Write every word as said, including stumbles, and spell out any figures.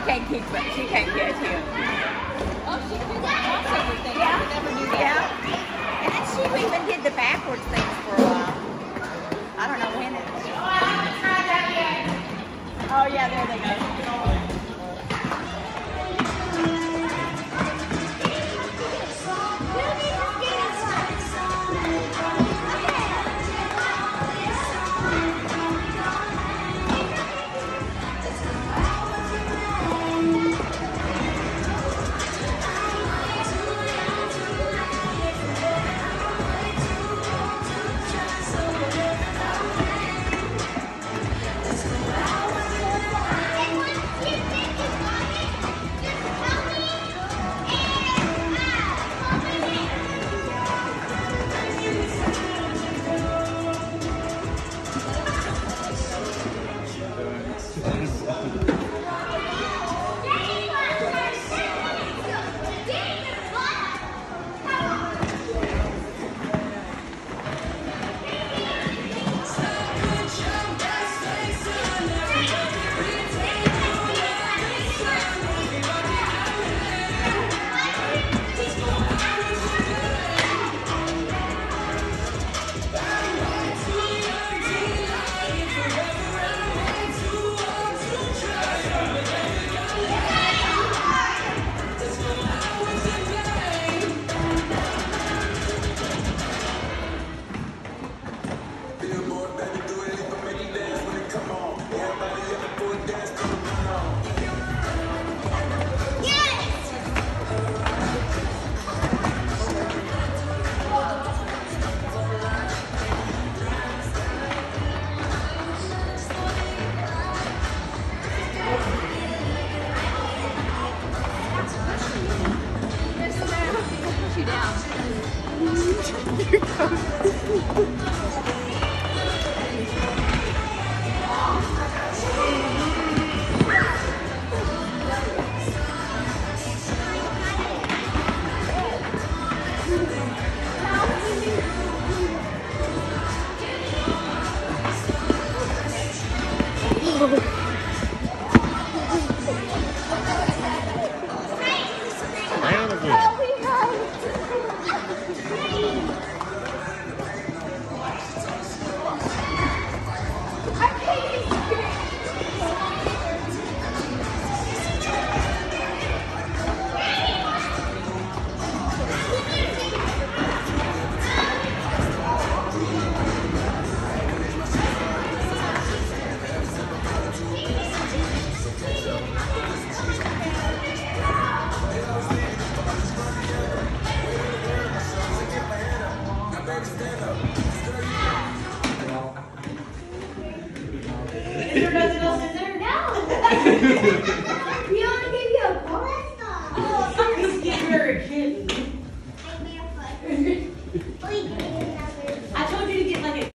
can't keep it. She can't get him. Oh, she did that crossover thing. Yeah. I never knew that. Yeah. And then she even did the backwards things for a while. I don't know when it was. Oh, yeah, there they go. Is there nothing else in there? No. You want to give you a bonus? Oh, I'm just giving her a kiss.